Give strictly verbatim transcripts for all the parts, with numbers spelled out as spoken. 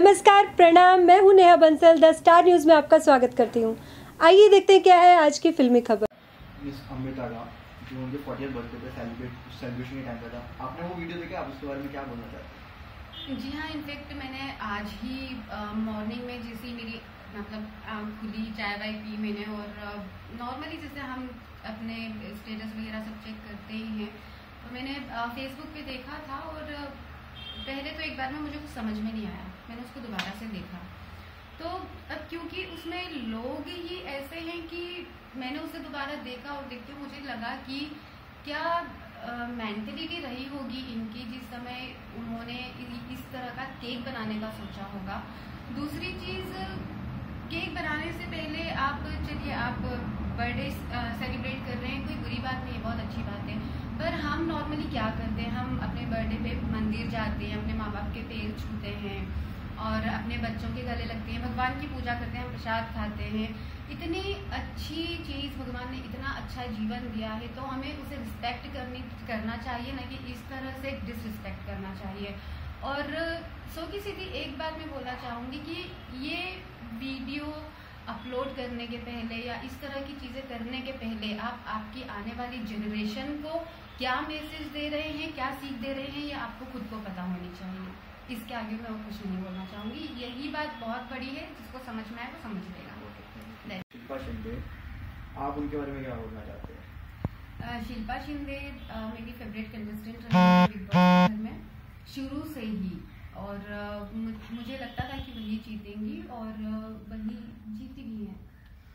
नमस्कार, प्रणाम। मैं हूं Neha Bansal, the Star News में आपका स्वागत करती हूं। आइए देखते हैं क्या है आज की फिल्मी खबर। मिस अमृता का जो उनके फोर्टियथ बर्थडे पे सेलिब्रेट सेलिब्रेशन के टाइम पे था, आपने वो वीडियो देखा? आप उसके बारे में क्या बोलना चाहते हैं? जी हाँ, इनफैक्ट मैंने आज ही मॉर्निंग में जैसी मेरी मतलब आँख खुली, चाय वाय पी मैंने, और नॉर्मली जैसे हम अपने स्टेटस वगैरह सब चेक करते ही हैं, तो मैंने फेसबुक पे देखा था। और पहले तो एक बार में मुझे कुछ समझ में नहीं आया, मैंने उसको दोबारा से देखा। तो अब क्योंकि उसमें लोग ही ऐसे हैं कि मैंने उसे दोबारा देखा और देखते मुझे लगा कि क्या मेंटलिटी रही होगी इनकी जिस समय उन्होंने इस तरह का केक बनाने का सोचा होगा। दूसरी चीज़, केक बनाने से पहले आप चलिए आप बर्थडे सेलिब्रेट कर रहे हैं, कोई बुरी बात नहीं है, बहुत अच्छी बात है। पर हम नॉर्मली क्या करते हैं, हम अपने बर्थडे पे मंदिर जाते हैं, अपने माँ बाप के पैर छूते हैं और अपने बच्चों के गले लगते हैं, भगवान की पूजा करते हैं, प्रसाद खाते हैं। इतनी अच्छी चीज़, भगवान ने इतना अच्छा जीवन दिया है, तो हमें उसे रिस्पेक्ट करनी करना चाहिए, ना कि इस तरह से डिसरिस्पेक्ट करना चाहिए। और सो की सीधी एक बात मैं बोलना चाहूँगी कि ये वीडियो अपलोड करने के पहले या इस तरह की चीज़ें करने के पहले आप आपकी आने वाली जनरेशन को क्या मैसेज दे रहे हैं, क्या सीख दे रहे हैं, ये आपको खुद को पता होनी चाहिए। इसके आगे मैं और कुछ नहीं बोलना चाहूँगी। यही बात बहुत बड़ी है, जिसको समझ में आए वो समझ लेगा। शिल्पा शिंदे, आप उनके बारे में क्या बोलना चाहते हैं? शिल्पा शिंदे मेरी फेवरेट कंटेस्टेंट रही है बिग बॉस घर में शुरू से ही, और मुझे लगता था कि वही जीतेंगी और वही जीती भी है।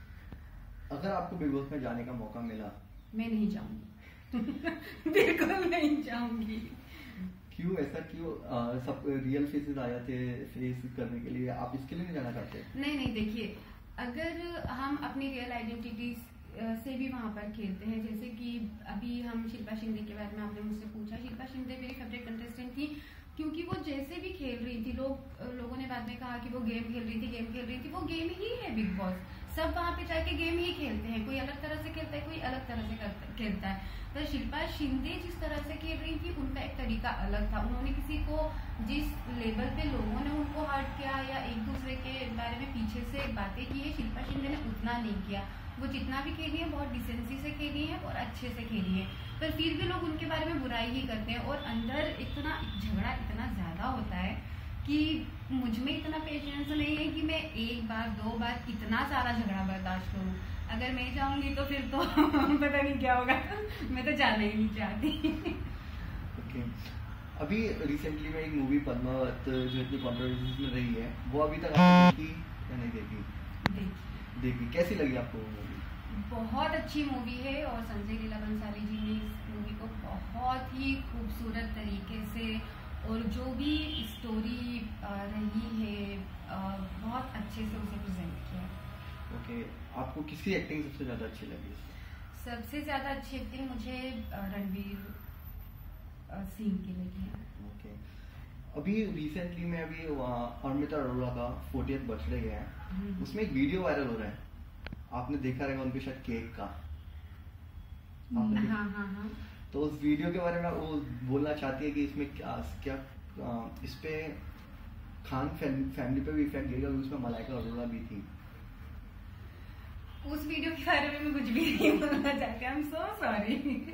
अगर आपको बिग बॉस में जाने का मौका मिला? मैं नहीं जाऊंगी बिल्कुल नहीं जाऊंगी। क्यों ऐसा क्यों? आ, सब रियल फेसेस आ जाते फेस करने के लिए, आप इसके लिए नहीं जाना चाहते? नहीं नहीं, देखिए, अगर हम अपनी रियल आइडेंटिटी से भी वहाँ पर खेलते हैं, जैसे कि अभी हम शिल्पा शिंदे के बारे में आपने मुझसे पूछा। शिल्पा शिंदे मेरी फेवरेट कंटेस्टेंट थी क्योंकि वो जैसे भी खेल रही थी, लोग लोगों ने बाद में कहा कि वो गेम खेल रही थी गेम खेल रही थी वो गेम ही है। बिग बॉस सब वहाँ पे जाके गेम ही खेलते हैं, कोई अलग तरह से खेलता है, कोई अलग तरह से खेलता है। तो शिल्पा शिंदे जिस तरह से खेल रही थी उनका एक तरीका अलग था। उन्होंने किसी को, जिस लेवल पे लोगों ने उनको हर्ट किया या एक दूसरे के बारे में पीछे से बातें की है, शिल्पा शिंदे ने उतना नहीं किया। वो जितना भी खेली है बहुत डिसेंसी से खेली है और अच्छे से खेली है, पर फिर भी लोग उनके बारे में बुराई ही करते हैं। और अंदर इतना झगड़ा इतना ज्यादा होता है कि मुझ में इतना पेशेंस नहीं है कि मैं एक बार दो बार इतना सारा झगड़ा बर्दाश्त करूँ। अगर मैं जाऊंगी तो फिर तो पता नहीं क्या होगा मैं तो जाना ही नहीं चाहती। okay. अभी रिसेंटली में एक मूवी पद्मावत जो इतनी कॉन्ट्रोवर्सीज में रही है, वो अभी तक आपने देखी या नहीं देखी? देखी। देखी। कैसी लगी आपको वो मूवी? बहुत अच्छी मूवी है और संजय लीला बंसाली जी ने इस मूवी को बहुत ही खूबसूरत तरीके से, और जो भी स्टोरी रही है बहुत अच्छे से उसे प्रेजेंट किया। Okay okay. आपको किसकी एक्टिंग सबसे ज्यादा अच्छी लगी? सबसे ज्यादा अच्छी एक्टिंग मुझे रणवीर सिंह की लगी है। Okay okay. अभी रिसेंटली में अभी अमृता अरोड़ा का फोर्टियथ बर्थडे गया है, उसमें एक वीडियो वायरल हो रहा है, आपने देखा रहेगा उनके शायद केक का। हाँ हाँ हाँ। तो उस वीडियो के बारे में वो बोलना चाहती है कि इसमें क्या क्या इस पे खान फैमिली पे भी इफेक्ट गिरेगा, उसमें मलाइका अरोड़ा भी थी। उस वीडियो के बारे में मैं कुछ भी नहीं बोलना चाहती। I am so sorry.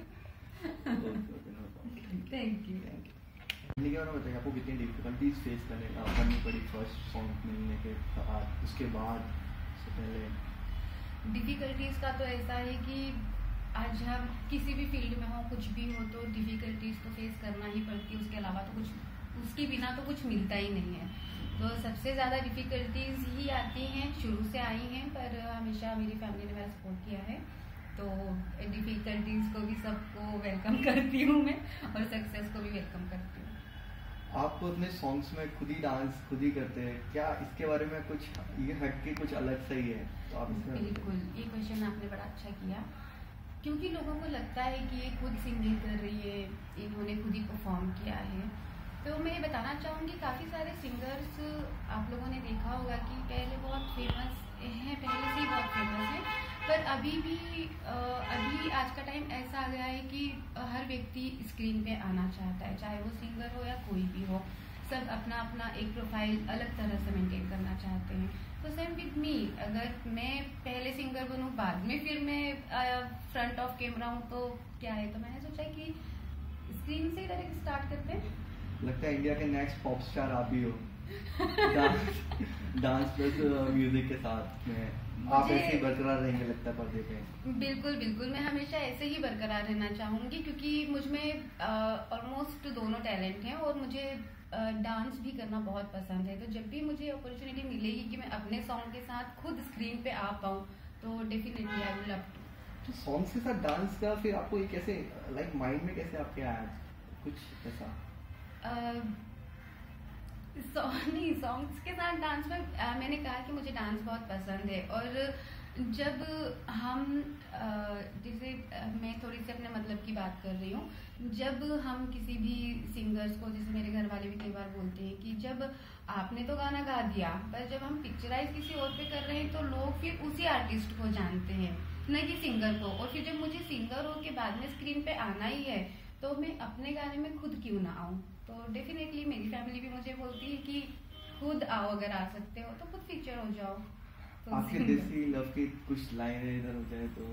Thank you. बताइए आपको कितनी डिफिकल्टीज फेस करने करनी पड़ी फर्स्ट सॉन्ग मिलने के बाद, उसके बाद से पहले? डिफिकल्टीज का तो ऐसा है कि आज हम किसी भी फील्ड में हो, कुछ भी हो, तो डिफिकल्टीज तो फेस करना ही पड़ती है। उसके अलावा तो कुछ, उसके बिना तो कुछ मिलता ही नहीं है। तो सबसे ज़्यादा डिफिकल्टीज ही आती हैं, शुरू से आई हैं, पर हमेशा मेरी फैमिली ने मेरा सपोर्ट किया है। तो डिफिकल्टीज को भी सबको वेलकम करती हूँ मैं, और सक्सेस को भी वेलकम करती हूँ। आप अपने सॉन्ग्स में खुद ही डांस खुद ही करते हैं क्या? इसके बारे में कुछ ये हट के कुछ अलग सही है तो आप इसमें? बिल्कुल, ये क्वेश्चन आपने बड़ा अच्छा किया, क्योंकि लोगों को लगता है कि ये खुद सिंगिंग कर रही है, इन्होंने खुद ही परफॉर्म किया है। तो मैं बताना चाहूँगी, काफ़ी सारे सिंगर्स आप लोगों ने देखा होगा कि पहले बहुत फेमस हैं, पहले से ही बहुत फेमस हैं, पर अभी भी अभी आज का टाइम ऐसा आ गया है कि हर व्यक्ति स्क्रीन पे आना चाहता है, चाहे वो सिंगर हो या कोई भी हो। सब अपना अपना एक प्रोफाइल अलग तरह से मेंटेन करना चाहते हैं। तो सेम विद मी, अगर मैं पहले सिंगर बनूं बाद में फिर मैं फ्रंट ऑफ कैमरा हूं तो क्या है, तो मैंने सोचा कि स्क्रीन से डायरेक्ट स्टार्ट करते हैं। लगता है इंडिया के नेक्स्ट पॉप स्टार आप ही हो। डांस डांस प्लस म्यूजिक के साथ में आप ऐसे ही बरकरार रहेंगे लगता है पर्दे पे। बिल्कुल बिल्कुल, मैं हमेशा ऐसे ही बरकरार रहना चाहूंगी क्योंकि मुझ में ऑलमोस्ट दोनों टैलेंट हैं और मुझे डांस भी करना बहुत पसंद है। तो जब भी मुझे अपॉर्चुनिटी मिलेगी कि मैं अपने सॉन्ग के साथ खुद स्क्रीन पे आ पाऊँ तो definitely I will love to. तो सॉन्ग्स के साथ डांस का फिर आपको ये कैसे लाइक माइंड में कैसे आपके आया कुछ ऐसा? नहीं, सॉन्ग्स के साथ डांस में uh, मैंने कहा कि मुझे डांस बहुत पसंद है। और जब हम जैसे मैं थोड़ी सी अपने मतलब की बात कर रही हूँ, जब हम किसी भी सिंगर्स को, जैसे मेरे घर वाले भी कई बार बोलते हैं कि जब आपने तो गाना गा दिया पर जब हम पिक्चराइज किसी और पे कर रहे हैं तो लोग फिर उसी आर्टिस्ट को जानते हैं न कि सिंगर को। और फिर जब मुझे सिंगर हो के बाद में स्क्रीन पे आना ही है तो मैं अपने गाने में खुद क्यों ना आऊँ। तो डेफिनेटली मेरी फैमिली भी मुझे बोलती है कि खुद आओ, अगर आ सकते हो तो खुद फीचर हो जाओ। तो आपके देसी लव की कुछ लाइनें इधर हो जाए तो?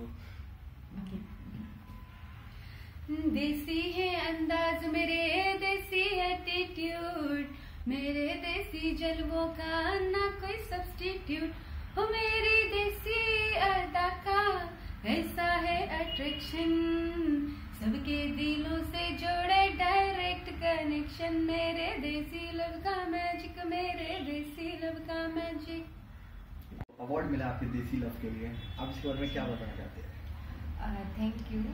देसी है अंदाज मेरे, देसी एटीट्यूड मेरे, देसी जलवों का ना कोई सब्स्टिट्यूट हो, मेरी देसी अदा का ऐसा है अट्रैक्शन, सबके दिलों से जोड़े डायरेक्ट कनेक्शन, मेरे देसी लव का मैजिक, मेरे देसी लव का मैजिक। अवार्ड मिला आपके देसी लव के लिए, आप इसके बारे में क्या बताना चाहते हैं? Thank you.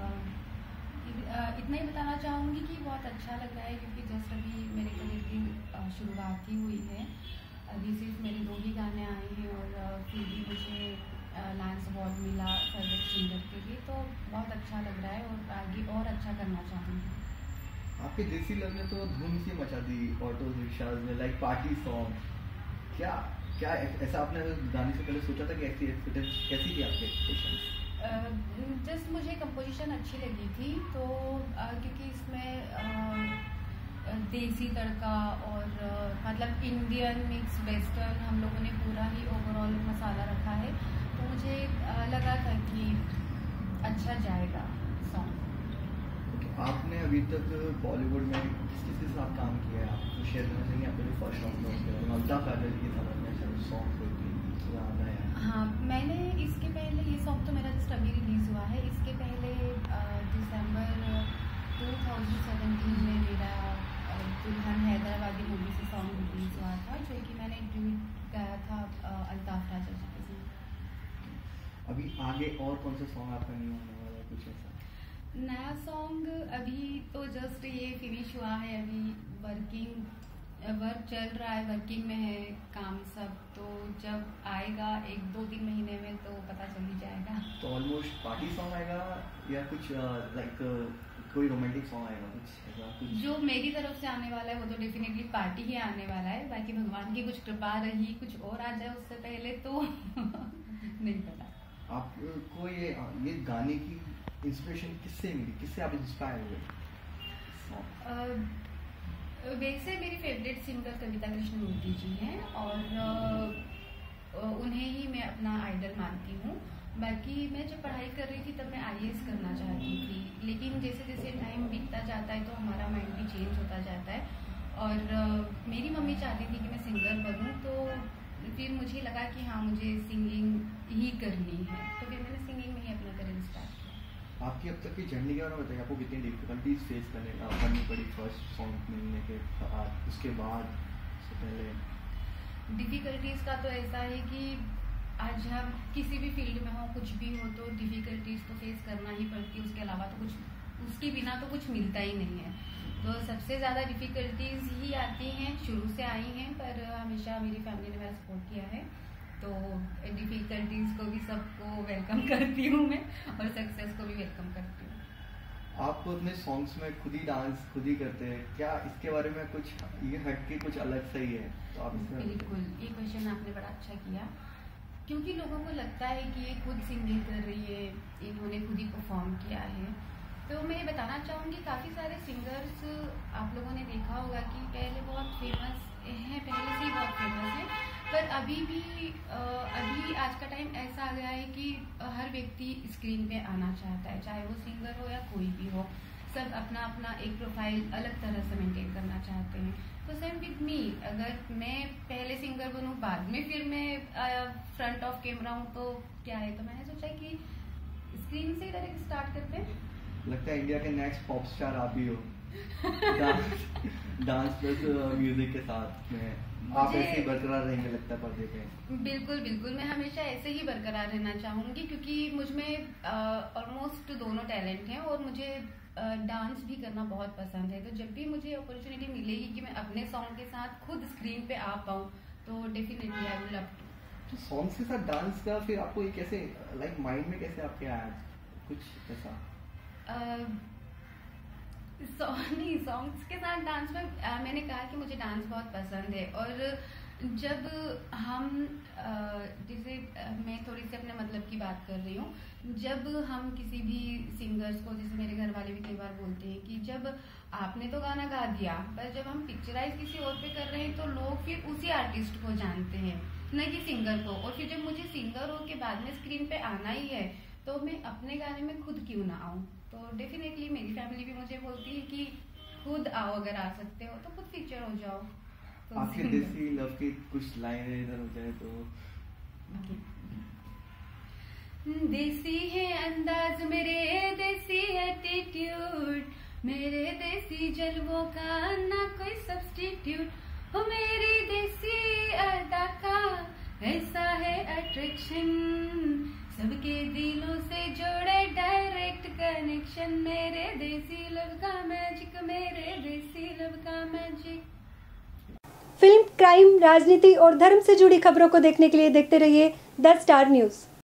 इतना ही बताना चाहूँगी कि बहुत अच्छा लग रहा है क्योंकि जस्ट अभी मेरे करियर की uh, शुरुआत ही हुई है। अभी सिर्फ मेरे दो ही गाने आए हैं और uh, फिर भी मुझे लांस अवार्ड मिला फेवरेट सिंगर के लिए, तो बहुत अच्छा लग रहा है और आगे और अच्छा करना चाहूँगी। आपके देसी लव ने तो धूम सी मचा दी ऑटो रिक्शाज में, लाइक पार्टी सॉन्ग। क्या क्या ऐसा आपने गाने से पहले सोचा था कि ऐसी एक्सपेक्टेशन कैसी थी आपकी एक्सपेक्टेशन? जस्ट मुझे कंपोजिशन अच्छी लगी थी तो uh, क्योंकि इसमें uh, देसी तड़का और uh, मतलब इंडियन मिक्स वेस्टर्न हम लोगों ने पूरा ही ओवरऑल मसाला रखा है, तो मुझे uh, लगा था कि अच्छा जाएगा सॉन्ग। okay, आपने अभी तक बॉलीवुड में किस किस के साथ काम किया है, आपको शेयर करना चाहिए? आपने फर्स्ट सॉन्ग ममता पैदल की समझ में सॉन्ग कोई गाना है? हाँ, मैंने इसके पहले, ये सॉन्ग तो मेरा जस्ट अभी रिलीज हुआ है, इसके पहले दिसंबर टू थाउजेंड सेवेंटीन में मेरा दुल्हन हैदराबादी मूवी से सॉन्ग रिलीज हुआ था जो कि मैंने ड्यूट गाया था अल्ताफ राजा जी के साथ। अभी आगे और कौन सा सॉन्ग आपका नहीं होने वाला है, कुछ ऐसा नया सॉन्ग? अभी तो जस्ट ये फिनिश हुआ है, अभी वर्किंग वर्क चल रहा है, वर्किंग में है काम सब, तो जब आएगा एक दो तीन महीने में तो पता चल ही जाएगा। तो ऑलमोस्ट पार्टी सॉन्ग आएगा या कुछ लाइक कोई रोमांटिक सॉन्ग आएगा, कुछ ऐसा कुछ? जो मेरी तरफ से आने वाला है वो तो डेफिनेटली पार्टी ही आने वाला है, बाकी भगवान की कुछ कृपा रही कुछ और आ जाए उससे पहले तो नहीं पता। आपको ये ये गाने की इंस्पिरेशन किससे मिली, किससे आप इंस्पायर हुए? वैसे मेरी फेवरेट सिंगर कविता कृष्णमूर्ति जी हैं और उन्हें ही मैं अपना आइडल मानती हूँ। बाकी मैं जब पढ़ाई कर रही थी तब मैं आई ए एस करना चाहती थी, लेकिन जैसे जैसे टाइम बीतता जाता है तो हमारा माइंड भी चेंज होता जाता है और मेरी मम्मी चाहती थी कि मैं सिंगर बनूँ, तो फिर मुझे लगा कि हाँ मुझे सिंगिंग ही करनी है, तो फिर मैंने सिंगिंग में ही अपना करियर स्टार्ट किया। आपकी अब तक की जर्नी के बारे में बताइए, आपको कितनी डिफिकल्टीज फेस करने करनी पड़ी फर्स्ट सॉन्ग मिलने के बाद, उसके बाद से पहले? डिफिकल्टीज का तो ऐसा है कि आज हम किसी भी फील्ड में हो, कुछ भी हो, तो डिफिकल्टीज तो फेस करना ही पड़ती है, उसके अलावा तो कुछ, उसके बिना तो कुछ मिलता ही नहीं है। तो सबसे ज़्यादा डिफिकल्टीज ही आती हैं, शुरू से आई हैं, पर हमेशा मेरी फैमिली ने मेरा सपोर्ट किया है, तो डिफिकल्टीज को भी सबको वेलकम करती हूँ मैं और सक्सेस को भी वेलकम करती हूँ। आप अपने सॉन्ग्स में खुद ही डांस खुद ही करते हैं, क्या इसके बारे में कुछ ये हट के कुछ अलग सही है? तो आप बिल्कुल, ये क्वेश्चन आपने बड़ा अच्छा किया, क्योंकि लोगों को लगता है कि ये खुद सिंगिंग कर रही है, इन्होंने खुद ही परफॉर्म किया है, तो मैं ये बताना चाहूँगी, काफ़ी सारे सिंगर्स आप लोगों ने देखा होगा कि पहले बहुत फेमस हैं, पहले से ही बहुत फेमस हैं, पर अभी भी अभी आज का टाइम ऐसा आ गया है कि हर व्यक्ति स्क्रीन पे आना चाहता है, चाहे वो सिंगर हो या कोई भी हो। सब अपना अपना एक प्रोफाइल अलग तरह से मेंटेन करना चाहते हैं। तो सेम विद मी, अगर मैं पहले सिंगर बनूं, बाद में फिर मैं फ्रंट ऑफ कैमरा हूँ, तो क्या है, तो मैंने सोचा कि स्क्रीन से डायरेक्ट स्टार्ट करते हैं। लगता है इंडिया के नेक्स्ट पॉप स्टार आप ही हो। डांस डांस प्लस म्यूजिक के साथ में आप ऐसे ही बरकरार रहेंगे लगता है पर्दे पे। बिल्कुल बिल्कुल, मैं हमेशा ऐसे ही बरकरार रहना चाहूँगी, क्योंकि मुझ में ऑलमोस्ट दोनों टैलेंट हैं और मुझे डांस भी करना बहुत पसंद है। तो जब भी मुझे अपॉर्चुनिटी मिलेगी कि मैं अपने सॉन्ग के साथ खुद स्क्रीन पे आ पाऊँ, तो definitely I will love to. तो सॉन्ग के साथ डांस का फिर आपको ये कैसे, लाइक माइंड में कैसे आपके आया कुछ ऐसा? सॉ नहीं, सॉन्ग्स के साथ डांस में आ, मैंने कहा कि मुझे डांस बहुत पसंद है। और जब हम जैसे मैं थोड़ी सी अपने मतलब की बात कर रही हूँ, जब हम किसी भी सिंगर्स को, जैसे मेरे घर वाले भी कई बार बोलते हैं कि जब आपने तो गाना गा दिया, पर जब हम पिक्चराइज किसी और पे कर रहे हैं तो लोग फिर उसी आर्टिस्ट को जानते हैं, न कि सिंगर को। और फिर जब मुझे सिंगर हो के बाद में स्क्रीन पे आना ही है, तो मैं अपने गाने में खुद क्यों ना आऊँ। तो डेफिनेटली मेरी फैमिली भी मुझे बोलती है कि खुद आओ, अगर आ सकते हो तो खुद फीचर हो जाओ। तो आपके देसी लव की कुछ लाइन इधर हो जाए तो? देसी है अंदाज मेरे, देसी एटीट्यूड मेरे, देसी जलवों का ना कोई सब्स्टिट्यूट हो, मेरी देसी अदा का ऐसा है अट्रैक्शन, सबके दिलों से जोड़े डायरेक्ट कनेक्शन, मेरे देसी लव का मैजिक, मेरे देसी लव का मैजिक। फिल्म, क्राइम, राजनीति और धर्म से जुड़ी खबरों को देखने के लिए देखते रहिए द स्टार न्यूज़।